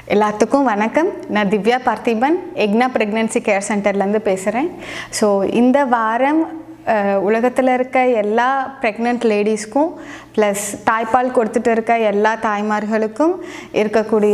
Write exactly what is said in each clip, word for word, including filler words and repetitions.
எல்லாத்துக்கும் வணக்கம். நான் திவ்யா பார்த்திபன், எக்னா பிரெக்னன்சி கேர் சென்டர்லேருந்து பேசுகிறேன். ஸோ இந்த வாரம் உலகத்தில் இருக்க எல்லா ப்ரெக்னென்ட் லேடிஸ்க்கும் ப்ளஸ் தாய்ப்பால் கொடுத்துட்டு இருக்க எல்லா தாய்மார்களுக்கும் இருக்கக்கூடிய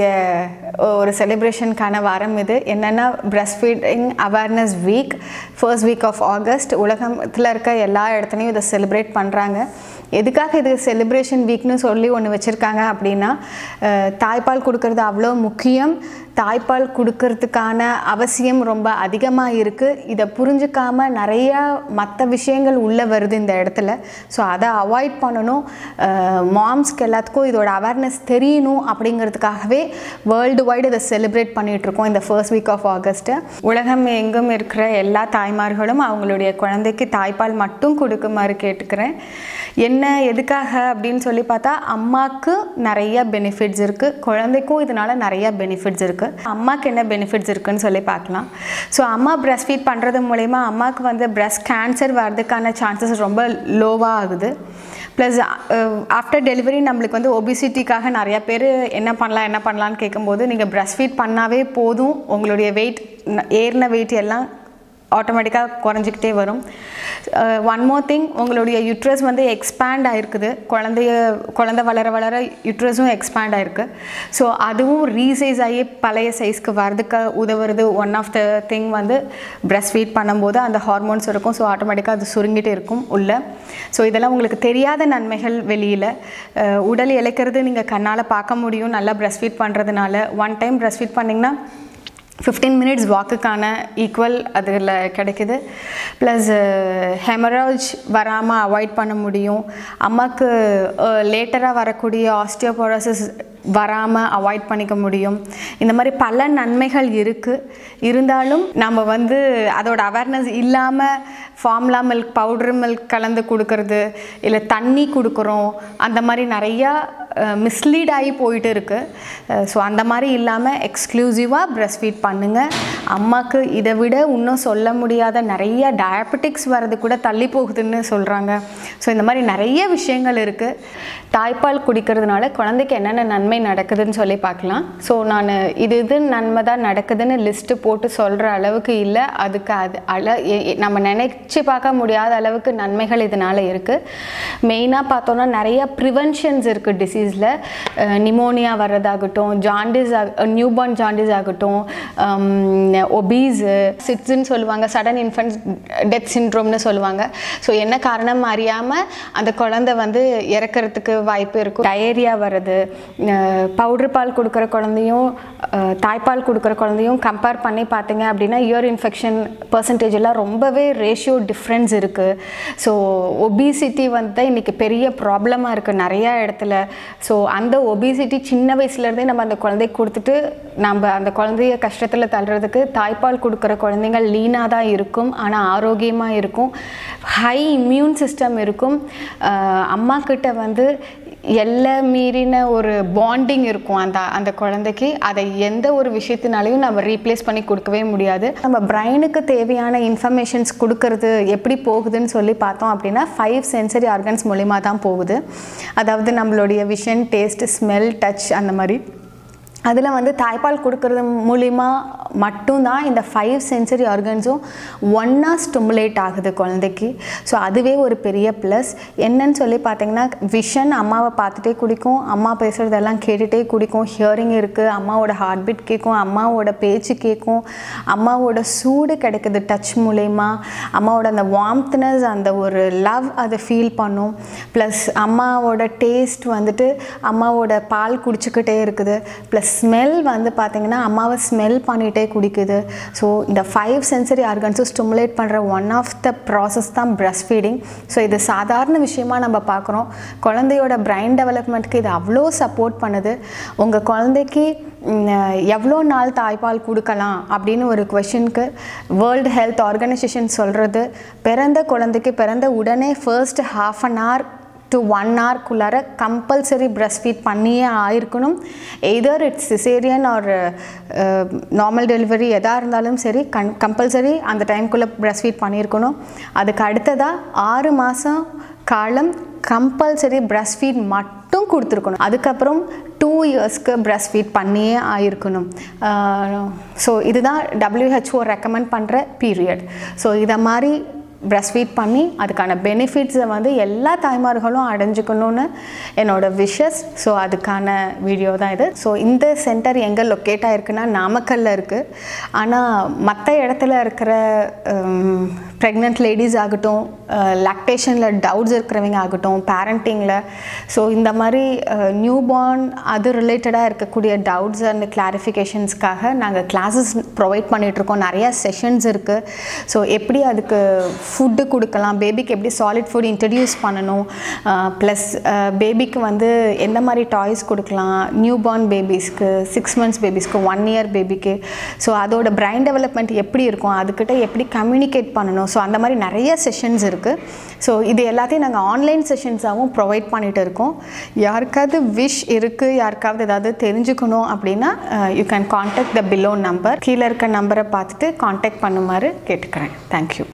ஒரு செலிப்ரேஷனுக்கான வாரம் இது. என்னென்னா breast feeding awareness week, first week of August. உலகத்தில் இருக்க எல்லா இடத்துலையும் இதை செலிப்ரேட் பண்ணுறாங்க. எதுக்காக இது செலிப்ரேஷன் வீக்னு சொல்லி ஒன்று வச்சுருக்காங்க அப்படின்னா, தாய்ப்பால் கொடுக்கறது அவ்வளோ முக்கியம், தாய்ப்பால் கொடுக்கறதுக்கான அவசியம் ரொம்ப அதிகமாக இருக்குது. இதை புரிஞ்சிக்காமல் நிறையா மற்ற விஷயங்கள் உள்ளே வருது இந்த இடத்துல. ஸோ அதை அவாய்ட் பண்ணணும். மாம்ஸ்க்கு எல்லாத்துக்கும் இதோட அவேர்னஸ் தெரியணும் அப்படிங்கிறதுக்காகவே வேர்ல்டு வைடு இதை செலிப்ரேட் பண்ணிகிட்ருக்கோம் இந்த ஃபர்ஸ்ட் வீக் ஆஃப் ஆகஸ்ட்டு. உலகம் எங்கும் இருக்கிற எல்லா தாய்மார்களும் அவங்களுடைய குழந்தைக்கு தாய்ப்பால் மட்டும் கொடுக்குமாறு கேட்டுக்கிறேன். என்ன எதுக்காக அப்படின்னு சொல்லி பார்த்தா, அம்மாவுக்கு நிறைய பெனிஃபிட்ஸ் இருக்குது, குழந்தைக்கும் இதனால் நிறையா பெனிஃபிட்ஸ் இருக்குது. அம்மாவுக்கு என்ன பெனிஃபிட்ஸ் இருக்குதுன்னு சொல்லி பார்க்கலாம். ஸோ அம்மா பிரெஸ்ட் ஃபீட் பண்ணுறது மூலமா அம்மாவுக்கு வந்து பிரெஸ்ட் கேன்சர் வர்றதுக்கான சான்சஸ் ரொம்ப லோவாக ஆகுது. ப்ளஸ் ஆஃப்டர் டெலிவரி நம்மளுக்கு வந்து ஒபிசிட்டிக்காக நிறையா பேர் என்ன பண்ணலாம் என்ன பண்ணலான்னு கேட்கும்போது, நீங்கள் பிரெஸ்ட் ஃபீட் பண்ணாவே போதும், உங்களுடைய வெயிட் ஏறின வெயிட் எல்லாம் ஆட்டோமேட்டிக்காக குறைஞ்சிக்கிட்டே வரும். ஒன் மோர் திங், உங்களுடைய யூட்ரஸ் வந்து எக்ஸ்பேண்ட் ஆகிருக்குது. குழந்தைய குழந்தை வளர வளர யூட்ரஸும் எக்ஸ்பேண்ட் ஆகிருக்கு. ஸோ அதுவும் ரீசைஸ் ஆகி பழைய சைஸ்க்கு வரதுக்கு உதவுறது ஒன் ஆஃப் த திங் வந்து பிரெஸ்ட் ஃபீட் பண்ணும்போது அந்த ஹார்மோன்ஸ் இருக்கும். ஸோ ஆட்டோமேட்டிக்காக அது சுருங்கிட்டே இருக்கும் உள்ள. ஸோ இதெல்லாம் உங்களுக்கு தெரியாத நன்மைகள். வெளியில் உடல் இழைக்கிறது நீங்கள் கண்ணால் பார்க்க முடியும் நல்லா பிரெஸ்ட் ஃபீட் பண்ணுறதுனால. ஒன் டைம் பிரெஸ்ட் ஃபீட் பண்ணிங்கன்னா ஃபிஃப்டீன் மினிட்ஸ் வாக்குக்கான ஈக்குவல் அதில் கிடைக்குது. ப்ளஸ் ஹெமராய்ட்ஸ் வராமல் அவாய்ட் பண்ண முடியும். அம்மாவுக்கு லேட்டராக வரக்கூடிய ஆஸ்டியோபோரோசிஸ் வராமல் அவாய்ட் பண்ணிக்க முடியும். இந்த மாதிரி பல நன்மைகள் இருக்குது. இருந்தாலும் நம்ம வந்து அதோட அவேர்னஸ் இல்லாமல் ஃபார்முலா மில்க், பவுட்ரு மில்க் கலந்து கொடுக்கறது, இல்லை தண்ணி கொடுக்குறோம், அந்த மாதிரி நிறையா மிஸ்லீட் ஆகி போயிட்டு இருக்குது. ஸோ அந்த மாதிரி இல்லாமல் எக்ஸ்க்ளூசிவாக பிரெஸ்ட் ஃபீட் பண்ணுங்கள். அம்மாவுக்கு இதை விட இன்னும் சொல்ல முடியாத நிறைய டயபெட்டிக்ஸ் வர்றது கூட தள்ளி போகுதுன்னு சொல்கிறாங்க. ஸோ இந்த மாதிரி நிறைய விஷயங்கள் இருக்குது. தாய்ப்பால் குடிக்கிறதுனால குழந்தைக்கு என்னென்ன நன்மை நடக்குதுன்னு சொல்லி பார்க்கலாம். ஸோ நான் இது இது நன்மை தான் நடக்குதுன்னு லிஸ்ட்டு போட்டு சொல்கிற அளவுக்கு இல்லை. அதுக்கு அது அள நம்ம நினச்சி பார்க்க முடியாத அளவுக்கு நன்மைகள் இதனால் இருக்குது. மெயினாக பார்த்தோன்னா நிறைய ப்ரிவென்ஷன்ஸ் இருக்குது டிசீஸில். நிமோனியா வர்றதாகட்டும், ஜாண்டிஸ் நியூபார்ன் ஜாண்டிஸ் ஆகட்டும், ஒபீஸு, சிட்ஸுன்னு சொல்லுவாங்க, சடன் இன்ஃபென்ட் டெத் சிண்ட்ரோம்னு சொல்லுவாங்க. ஸோ என்ன காரணம் அறியாமல் அந்த குழந்தை வந்து இறக்கிறதுக்கு வாய்ப்பு இருக்கும். டயரியா வர்றது, பவுட்ரு பால் கொடுக்குற குழந்தையும் தாய்ப்பால் கொடுக்குற குழந்தையும் கம்பேர் பண்ணி பார்த்தீங்க அப்படின்னா இயர் இன்ஃபெக்ஷன் பர்சன்டேஜ் எல்லாம் ரொம்பவே ரேஷியோ டிஃப்ரென்ஸ் இருக்குது. ஸோ ஒபிசிட்டி வந்து இன்றைக்கி பெரிய ப்ராப்ளமாக இருக்குது நிறையா இடத்துல. ஸோ அந்த ஒபிசிட்டி சின்ன வயசுலேருந்தே நம்ம அந்த குழந்தைக்கு கொடுத்துட்டு நம்ம அந்த குழந்தைய கஷ்டத்தில் தள்ளுறதுக்கு தாய்ப்பால் கொடுக்குற குழந்தைங்கள் லீனாக தான் இருக்கும், ஆனால் ஆரோக்கியமாக இருக்கும், ஹை இம்யூன் சிஸ்டம் இருக்கும். அம்மா கிட்ட வந்து எல்லா மீறின ஒரு பாண்டிங் இருக்கும் அந்த அந்த குழந்தைக்கு. அதை எந்த ஒரு விஷயத்தினாலையும் நம்ம ரீப்ளேஸ் பண்ணி கொடுக்கவே முடியாது. நம்ம பிரெயினுக்கு தேவையான இன்ஃபர்மேஷன்ஸ் கொடுக்கறது எப்படி போகுதுன்னு சொல்லி பார்த்தோம் அப்படின்னா, ஃபைவ் சென்சரி ஆர்கன்ஸ் மூலிமா தான் போகுது. அதாவது நம்மளுடைய விஷன், டேஸ்ட், ஸ்மெல், டச், அந்த மாதிரி. அதில் வந்து தாய்ப்பால் கொடுக்கறது மூலிமா மட்டும்தான் இந்த ஃபைவ் சென்சரி ஆர்கன்ஸும் ஒன்றா ஸ்டிமுலேட் ஆகுது குழந்தைக்கு. ஸோ அதுவே ஒரு பெரிய ப்ளஸ். என்னன்னு சொல்லி பார்த்தீங்கன்னா, விஷன் அம்மாவை பார்த்துட்டே குடிக்கும், அம்மா பேசுகிறதெல்லாம் கேட்டுகிட்டே குடிக்கும், ஹியரிங் இருக்குது, அம்மாவோட ஹார்ட் பீட் கேட்கும், அம்மாவோட பேச்சு கேட்கும், அம்மாவோட சூடு கிடைக்குது டச் மூலயமா, அம்மாவோட அந்த வார்ம்த்னஸ், அந்த ஒரு லவ் அதை ஃபீல் பண்ணும். ப்ளஸ் அம்மாவோட டேஸ்ட் வந்துட்டு அம்மாவோட பால் குடிச்சிக்கிட்டே இருக்குது. ப்ளஸ் ஸ்மெல் வந்து பார்த்திங்கன்னா அம்மாவை ஸ்மெல் பண்ணிகிட்டே குடிக்குது. ஸோ இந்த ஃபைவ் சென்சரி ஆர்கன்ஸும் ஸ்டிமுலேட் பண்ணுற ஒன் ஆஃப் த ப்ராசஸ் தான் பிரெஸ்ட் ஃபீடிங். ஸோ இது சாதாரண விஷயமாக நம்ம பார்க்குறோம். குழந்தையோட பிரெயின் டெவலப்மெண்ட்க்கு இது அவ்வளோ சப்போர்ட் பண்ணுது. உங்கள் குழந்தைக்கு எவ்வளோ நாள் தாய்ப்பால் கொடுக்கலாம் அப்படின்னு ஒரு கொஷனுக்கு வேர்ல்டு ஹெல்த் ஆர்கனைசேஷன் சொல்கிறது, பிறந்த குழந்தைக்கு பிறந்த உடனே first half an hour to one ஹவர்க்குள்ளார கம்பல்சரி பிரெஸ்ட் ஃபீட் பண்ணியே ஆயிருக்கணும். Either it's caesarean or normal delivery எதாக இருந்தாலும் சரி, கன் கம்பல்சரி அந்த டைம்குள்ளே பிரெஸ்ட் ஃபீட் பண்ணியிருக்கணும். அதுக்கு அடுத்ததாக ஆறு மாதம் காலம் கம்பல்சரி பிரெஸ்ட் ஃபீட் மட்டும் கொடுத்துருக்கணும். அதுக்கப்புறம் டூ இயர்ஸ்க்கு பிரஸ்ட் ஃபீட் பண்ணியே ஆயிருக்கணும். ஸோ இதுதான் டபிள்யூஹெச்ஓ ரெக்கமெண்ட் பண்ணுற பீரியட். ஸோ இதை மாதிரி பிரஸ்ட் ஃபீட் பண்ணி அதுக்கான பெனிஃபிட்ஸை வந்து எல்லா தாய்மார்களும் அடைஞ்சிக்கணும்னு என்னோடய விஷஸ். ஸோ அதுக்கான வீடியோ தான் இது. ஸோ இந்த சென்டர் எங்கே லொக்கேட் ஆகிருக்குன்னா நாமக்கல்லில் இருக்குது. ஆனால் மற்ற இடத்துல இருக்கிற ப்ரெக்னென்ட் லேடிஸ் ஆகட்டும், லாக்டேஷனில் டவுட்ஸ் இருக்கிறவங்க ஆகட்டும், பேரண்டிங்கில், ஸோ இந்த மாதிரி நியூ பார்ன் அது ரிலேட்டடாக இருக்கக்கூடிய டவுட்ஸ் அண்ட் கிளாரிஃபிகேஷன்ஸ்க்காக நாங்கள் கிளாஸஸ் ப்ரொவைட் பண்ணிகிட்ருக்கோம். நிறையா செஷன்ஸ் இருக்குது. ஸோ எப்படி அதுக்கு ஃபுட்டு கொடுக்கலாம், பேபிக்கு எப்படி சாலிட் ஃபுட் இன்ட்ரடியூஸ் பண்ணணும், ப்ளஸ் பேபிக்கு வந்து எந்த மாதிரி டாய்ஸ் கொடுக்கலாம், நியூ பார்ன் பேபிஸ்க்கு, சிக்ஸ் மந்த்ஸ் பேபிஸ்க்கு, ஒன் இயர் பேபிக்கு, ஸோ அதோட பிரைன் டெவலப்மெண்ட் எப்படி இருக்கும், அதுக்கிட்ட எப்படி கம்யூனிகேட் பண்ணணும், ஸோ அந்த மாதிரி நிறைய செஷன்ஸ் இருக்குது. ஸோ இது எல்லாத்தையும் நாங்கள் ஆன்லைன் செஷன்ஸாகவும் ப்ரொவைட் பண்ணிகிட்டு இருக்கோம். யாருக்காவது விஷ் இருக்குது, யாருக்காவது ஏதாவது தெரிஞ்சுக்கணும் அப்படின்னா you can contact the below number. கீழே இருக்க நம்பரை பார்த்துட்டு கான்டாக்ட் பண்ணுமாறு கேட்டுக்கிறேன். தேங்க்யூ.